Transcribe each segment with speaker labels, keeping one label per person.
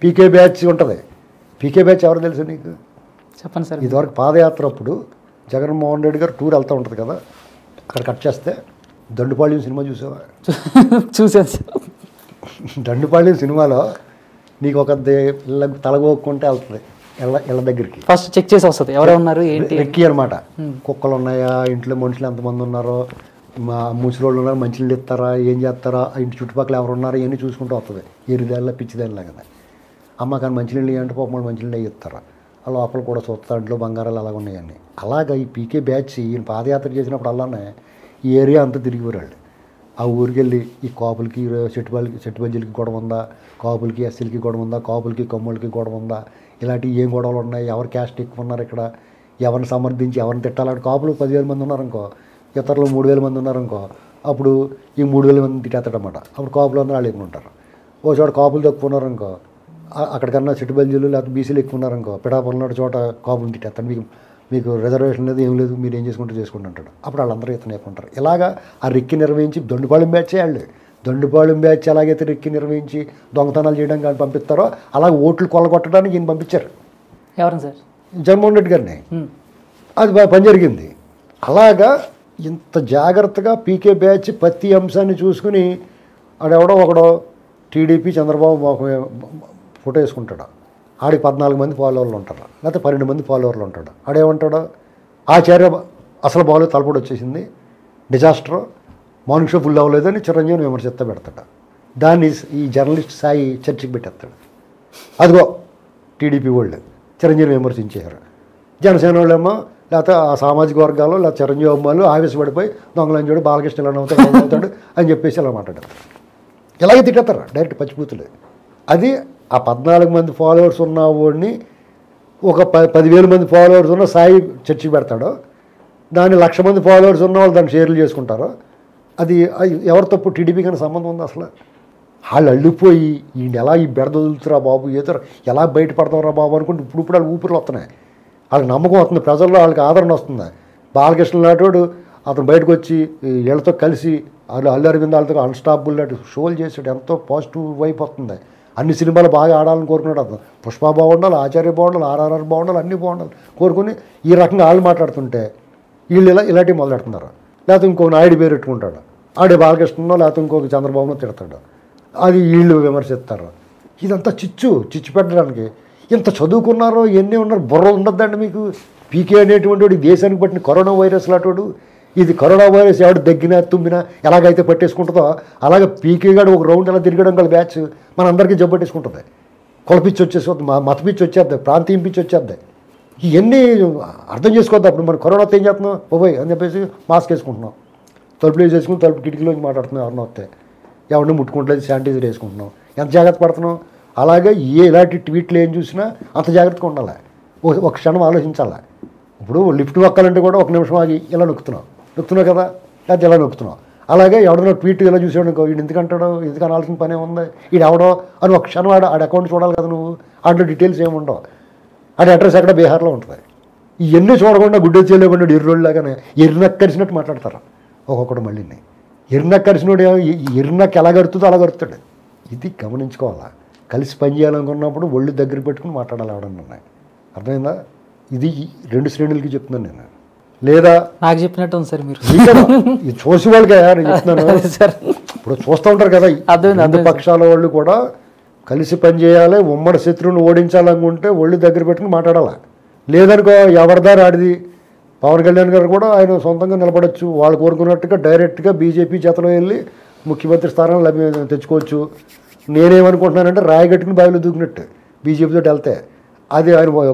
Speaker 1: పీకే batch ఉంటుంది. పీకే batch ఎవరు తెలుసు నీకు?
Speaker 2: చెప్పండి సార్.
Speaker 1: ఇదివరకు పాదయాత్ర అప్పుడు జగన్మోహన్ రెడ్డి గారు టూర్ వెళ్తూ ఉంటుంది కదా, అక్కడ కట్ చేస్తే దండుపాళ్యం సినిమా చూసావా?
Speaker 2: చూసాను సార్.
Speaker 1: దండుపాళ్యం సినిమాలో నీకు ఒక తలగొక్కుంటే వెళ్తుంది ఇళ్ళ దగ్గరికి.
Speaker 2: ఫస్ట్ చెక్ చేసి వస్తుంది ఎవరు ఉన్నారు ఏంటి,
Speaker 1: రెక్కి అనమాట. కుక్కలు ఉన్నాయా, ఇంట్లో మనుషులు ఎంతమంది ఉన్నారో, మా ముసలోళ్ళు ఉన్నారు, మంచినీళ్ళు ఇస్తారా, ఏం చేస్తారా, ఇంటి చుట్టుపక్కల ఎవరు ఉన్నారో ఇవన్నీ చూసుకుంటూ వస్తుంది. ఎరిదానిలా పిచ్చిదానిలా కదా. అమ్మ కానీ మంచినీళ్ళు అంటే పాపం మంచినీళ్ళు ఇస్తారా, ఆ లోపల కూడా చూస్తా ఇంట్లో బంగారాలు అలాగ ఉన్నాయని. అలాగా ఈ పీకే బ్యాచ్ ఈయన పాదయాత్ర చేసినప్పుడు అలానే ఈ ఏరియా అంతా తిరిగిపోయాళ్ళు. ఆ ఊరికి వెళ్ళి ఈ కాపులకి చెట్టుబజ్జీలకి గొడవ ఉందా, కాపులకి ఎస్సీలకి గొడవ ఉందా, కాపులకి కమ్ములకి గొడవ ఉందా, ఇలాంటివి ఏం గొడవలు ఉన్నాయి, ఎవరు క్యాస్ట్ ఎక్కువ ఉన్నారు ఇక్కడ, ఎవరిని సమర్థించి ఎవరిని తిట్టాలంటే కాపులు 10,000 మంది ఉన్నారనుకో, ఇతరులు 3,000 మంది ఉన్నారనుకో, అప్పుడు ఈ 3,000 మంది తిట్టేస్తాడనమాట. అప్పుడు కాపులు అందరూ వాళ్ళు ఎక్కువ ఉంటారు. ఓ చోట కాపులు తక్కువ ఉన్నారనుకో, అక్కడికన్నా చెట్టుబల్జీలు లేకపోతే బీసీలు ఎక్కువ ఉన్నారనుకో, పిఠాపురం చోట కాపులు తిట్టేస్తాడు. మీకు రిజర్వేషన్ లేదు, ఏం లేదు, మీరు ఏం చేసుకుంటూ అంటాడు. అప్పుడు వాళ్ళందరూ ఇతను ఎక్కుంటారు. ఇలాగా ఆ రెక్కి నిర్వహించి దొండుపాళెం బ్యాచ్ చేయాలి. దొండుపాళెం బ్యాచ్ ఎలాగైతే రెక్కి నిర్వహించి దొంగతనాలు చేయడానికి కానీ పంపిస్తారో అలాగే ఓట్లు కొల్లగొట్టడానికి ఈయన పంపించారు.
Speaker 2: ఎవరు సార్?
Speaker 1: జగన్మోహన్ రెడ్డి గారిని. అది పని జరిగింది. అలాగా ఇంత జాగ్రత్తగా పీకే బ్యాచ్ ప్రతి అంశాన్ని చూసుకుని ఆడెవడో ఒకడో టీడీపీ చంద్రబాబు ఫోటో వేసుకుంటాడు. ఆడికి 14 మంది ఫాలోవర్లు ఉంటారు, లేకపోతే 12 మంది ఫాలోవర్లు ఉంటాడు. ఆడేమంటాడు, ఆచార్య అసలు బాగాలేదు, తలపొడి వచ్చేసింది, డిజాస్టర్, మార్నింగ్ షో ఫుల్ అవ్వలేదని చిరంజీవిని విమర్శిస్తా పెడతాడు. దాన్ని ఈ జర్నలిస్ట్ సాయి చర్చకి పెట్టేస్తాడు. అదిగో టీడీపీ వాళ్ళు చిరంజీవిని విమర్శించారు, జనసేన వాళ్ళేమో లేకపోతే ఆ సామాజిక వర్గాలు లేకపోతే చిరంజీవి అమ్మాయిలు ఆవేశపడిపోయి దొంగలని చూడు బాలకృష్ణ ఇలా అవుతాడు అని చెప్పేసి ఇలా మాట్లాడతారు. ఇలాగే తిట్టేస్తారు డైరెక్ట్ పచ్చిపూతులు. అది ఆ 14 మంది ఫాలోవర్స్ ఉన్న వాడిని ఒక 10,000 మంది ఫాలోవర్స్ ఉన్న సాయి చర్చి పెడతాడు. దాన్ని 1,00,000 మంది ఫాలోవర్స్ ఉన్న వాళ్ళు దాన్ని షేర్లు చేసుకుంటారు. అది ఎవరి తప్పు? టీడీపీ కానీ సంబంధం ఉంది అసలు? వాళ్ళు అల్లిపోయి ఈ ఎలా ఈ బెడద వదులుతురా బాబు, ఏదో ఎలా బయటపడతారా బాబు అనుకుంటే ఇప్పుడు వాళ్ళు ఊపిరిలు వస్తున్నాయి. వాళ్ళకి నమ్మకం వస్తుంది, ప్రజల్లో వాళ్ళకి ఆదరణ వస్తుంది. బాలకృష్ణ నాటోడు అతను బయటకు వచ్చి వీళ్ళతో కలిసి అల్లు అరవింద్ వాళ్ళతో అన్స్టాపుల్ లాంటి షోలు చేసాడు. ఎంతో పాజిటివ్ వైపు వస్తుంది. అన్ని సినిమాలు బాగా ఆడాలని కోరుకున్నాడు అతను. పుష్ప బాగుండాలి, ఆచార్య బాగుండాలి, ఆర్ఆర్ఆర్ బాగుండాలి, అన్నీ బాగుండాలి కోరుకుని ఈ రకంగా వాళ్ళు మాట్లాడుతుంటే వీళ్ళు ఇలాంటివి మొదలెడుతున్నారు. లేకపోతే ఇంకొక నాయుడు పేరు పెట్టుకుంటాడు, ఆడే బాలకృష్ణనో లేకపోతే ఇంకొక చంద్రబాబునో తిడతాడు, అది వీళ్ళు విమర్శిస్తారు. ఇదంతా చిచ్చు పెట్టడానికి. ఇంత చదువుకున్నారో ఎన్ని ఉన్నారు, బుర్ర ఉండద్దండి మీకు. పీకే అనేటువంటి వాడు దేశానికి పట్టిన కరోనా వైరస్ లాంటి, ఇది కరోనా వైరస్ ఎవడు దగ్గినా తుమ్మినా ఎలాగైతే పట్టేసుకుంటుందో అలాగే పీకే గాడు ఒక రౌండ్ ఎలా తిరగడం గల బ్యాచ్ మనందరికీ జబ్బు పట్టేసుకుంటుంది. కొలపిచ్చి వచ్చేస్తుంది, మతపిచ్చి వచ్చేద్ది, ప్రాంతీయం పిచ్చి వచ్చేద్ది. ఇవన్నీ అర్థం చేసుకోవద్దు. అప్పుడు మనం కరోనాతో ఏం చేస్తున్నాం, పోయి అని చెప్పేసి మాస్క్ వేసుకుంటున్నాం, తలుపులు వేసేసుకుని తలుపు కిటికీలోకి మాట్లాడుతున్నాం, ఎవరినో వస్తే ఎవరిని ముట్టుకుంటలేదు, శానిటైజర్ వేసుకుంటున్నాం. ఎంత జాగ్రత్త పడుతున్నాం. అలాగే ఇలాంటి ట్వీట్లు ఏం చూసినా అంత జాగ్రత్తగా ఉండాలి. ఒక క్షణం ఆలోచించాలి. ఇప్పుడు లిఫ్ట్ నొక్కాలంటే కూడా ఒక నిమిషం ఆగి ఇలా నొక్కుతున్నావు కదా, లేకపోతే ఇలా నొక్కుతున్నావు. అలాగే ఎవడన్నా ట్వీట్ ఇలా చూసాడు అనుకో, వీడు ఎందుకంటాడు, ఎందుకు అనాల్సిన పనే ఉంది, వీడు ఎవడో అని ఒక క్షణం ఆడ అకౌంట్ చూడాలి కదా నువ్వు. ఆటలో డీటెయిల్స్ ఏమి ఉండవు. ఆడ అడ్రస్ ఎక్కడ బీహార్లో ఉంటుంది. ఇవన్నీ చూడకుండా గుడ్డ చేయలేకుండా ఎర్రోళ్ళలాగానే ఎర్రనక్కరిసినట్టు మాట్లాడతారు ఒక్కొక్కడు. మళ్ళీ ఎర్రనక్కరిసినోడు ఎర్రనక్క ఎలా గడుతుందో అలా గడుతాడు. ఇది గమనించుకోవాలా. కలిసి పని చేయాలనుకున్నప్పుడు ఒళ్ళు దగ్గర పెట్టుకుని మాట్లాడాలి ఎవడన్నా. అర్థమైందా? ఇది 2 శ్రేణులకి చెప్తున్నాను నేను. లేదా
Speaker 2: నాకు చెప్పినట్టు ఉంది సార్ మీరు.
Speaker 1: ఇది చూసి వాళ్ళకి నేను చెప్తున్నాను. ఇప్పుడు చూస్తూ ఉంటారు కదా, 2 పక్షాల వాళ్ళు కూడా కలిసి పని చేయాలి, ఉమ్మడి శత్రువుని ఓడించాలనుకుంటే ఒళ్ళు దగ్గర పెట్టుకుని మాట్లాడాలి. లేదనుకో ఎవరిదారు ఆడిది. పవన్ కళ్యాణ్ గారు కూడా ఆయన సొంతంగా నిలబడచ్చు. వాళ్ళు కోరుకున్నట్టుగా డైరెక్ట్గా బీజేపీ చేతలో వెళ్ళి ముఖ్యమంత్రి స్థానాన్ని తెచ్చుకోవచ్చు. నేనేమనుకుంటున్నానంటే రాయగట్టుకుని బావిలో దూకినట్టు బీజేపీతో వెళ్తే అది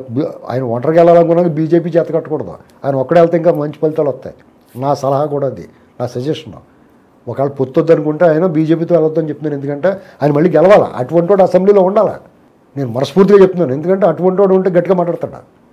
Speaker 1: ఆయన ఒంటరికి వెళ్ళాలనుకున్నాక బీజేపీ చేత కట్టకూడదు. ఆయన ఒక్కడే వెళ్తే ఇంకా మంచి ఫలితాలు వస్తాయి. నా సలహా కూడా అది, నా సజెషన్. ఒకవేళ పొత్తొద్దు అనుకుంటే ఆయన బీజేపీతో వెళ్ళొద్దని చెప్తున్నాను. ఎందుకంటే ఆయన మళ్ళీ గెలవాలి. అటువంటి వాడు అసెంబ్లీలో ఉండాలి. నేను మనస్ఫూర్తిగా చెప్తున్నాను. ఎందుకంటే అటువంటి వాడు ఉంటే గట్టిగా మాట్లాడతాడు.